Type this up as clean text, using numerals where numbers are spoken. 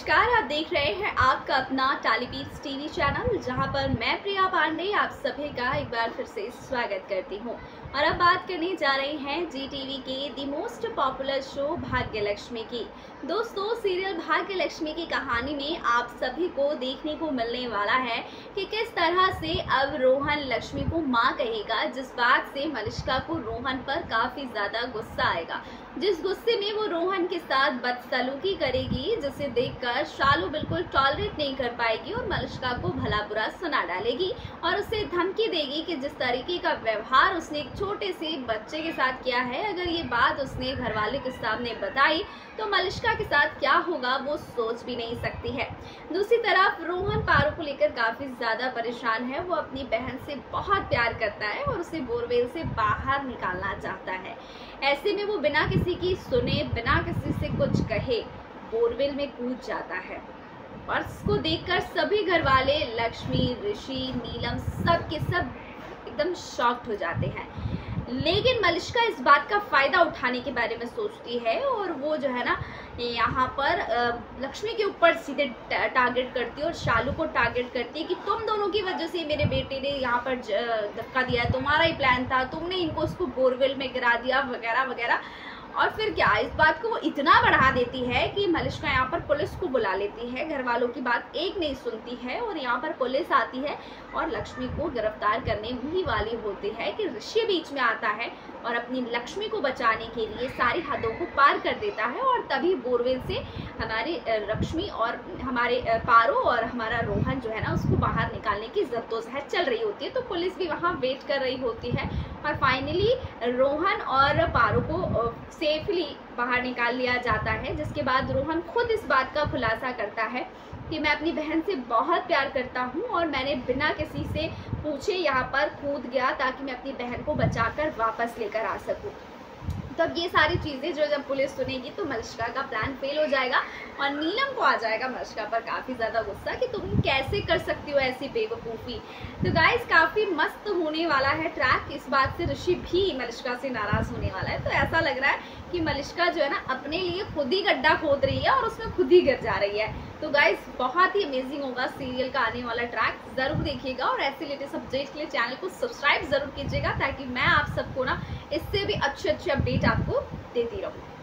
नमस्कार, आप देख रहे हैं आपका अपना टालीपीट्स टीवी चैनल, जहां पर मैं प्रिया पांडे आप सभी का एक बार फिर से स्वागत करती हूं। और अब बात करने जा रहे हैं जी टीवी के दी मोस्ट पॉपुलर शो भाग्य लक्ष्मी की। दोस्तों, सीरियल भाग्य लक्ष्मी की कहानी में आप सभी को देखने को मिलने वाला है कि किस तरह से अब रोहन लक्ष्मी को मां कहेगा, जिस बात से मलिष्का को रोहन पर काफी ज्यादा गुस्सा आएगा, जिस गुस्से में वो रोहन के साथ बदसलूकी करेगी, जिसे देखकर शालू बिल्कुल टॉलरेट नहीं कर पाएगी और मलिष्का को भला बुरा सुना डालेगी और उसे धमकी देगी कि जिस तरीके का व्यवहार उसने एक छोटे से बच्चे के साथ किया है, अगर ये बात उसने घरवाले के सामने बताई तो मलिष्का के साथ क्या होगा वो सोच भी नहीं सकती है। दूसरी तरफ रोहन पारू को लेकर काफी ज्यादा परेशान है। वो अपनी बहन से बहुत प्यार करता है और उसे बोरवेल से बाहर निकालना चाहता है। ऐसे में वो बिना किसी की सुने, बिना किसी से कुछ कहे बोरवेल में कूद जाता है और इसको देखकर सभी घरवाले, लक्ष्मी, ऋषि, नीलम, सब के सब एकदम शॉक्ड हो जाते हैं। लेकिन मलिष्का इस बात का फायदा उठाने के बारे में सोचती है और वो जो है ना यहाँ पर लक्ष्मी के ऊपर सीधे टारगेट करती है और शालू को टारगेट करती है कि तुम दोनों की वजह से मेरे बेटे ने यहाँ पर धक्का दिया है, तुम्हारा ही प्लान था, तुमने इनको उसको बोरवेल में गिरा दिया वगैरह वगैरह। और फिर क्या, इस बात को वो इतना बढ़ा देती है कि मलिष्का यहाँ पर पुलिस को बुला लेती है। घर वालों की बात एक नहीं सुनती है और यहाँ पर पुलिस आती है और लक्ष्मी को गिरफ्तार करने ही वाली होती है कि ऋषि बीच में आता है और अपनी लक्ष्मी को बचाने के लिए सारी हदों को पार कर देता है। और तभी बोरवेल से हमारी लक्ष्मी और हमारे पारो और हमारा रोहन जो है ना उसको बाहर निकालने की जद्दोजहद चल रही होती है। तो पुलिस भी वहाँ वेट कर रही होती है और फाइनली रोहन और पारो को सेफली बाहर निकाल लिया जाता है, जिसके बाद रोहन खुद इस बात का खुलासा करता है कि मैं अपनी बहन से बहुत प्यार करता हूँ और मैंने बिना किसी से पूछे यहाँ पर कूद गया ताकि मैं अपनी बहन को बचाकर वापस लेकर आ सकूँ। तब ये सारी चीज़ें जो जब पुलिस सुनेगी तो मलिष्का का प्लान फेल हो जाएगा और नीलम को आ जाएगा मलिष्का पर काफ़ी ज़्यादा गुस्सा कि तुम कैसे कर सकती हो ऐसी बेवकूफ़ी। तो गाइस, काफ़ी मस्त होने वाला है ट्रैक। इस बात से ऋषि भी मलिष्का से नाराज़ होने वाला है। तो ऐसा लग रहा है कि मलिष्का जो है ना अपने लिए खुद ही गड्ढा खोद रही है और उसमें खुद ही गिर जा रही है। तो गाइस, बहुत ही अमेजिंग होगा सीरियल का आने वाला ट्रैक, ज़रूर देखिएगा और ऐसे लेटेस्ट अपडेट के लिए चैनल को सब्सक्राइब ज़रूर कीजिएगा ताकि मैं आप सबको ना इससे भी अच्छे अपडेट आपको देती रहूँ।